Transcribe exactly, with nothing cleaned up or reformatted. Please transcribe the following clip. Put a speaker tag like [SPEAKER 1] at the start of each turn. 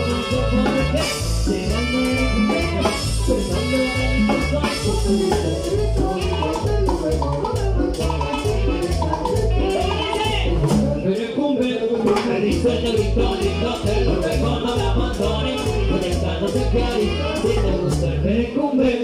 [SPEAKER 1] Sueño victórico, te lo ruego no me abandones, conectados en Cali, si te gusta el perecumbe.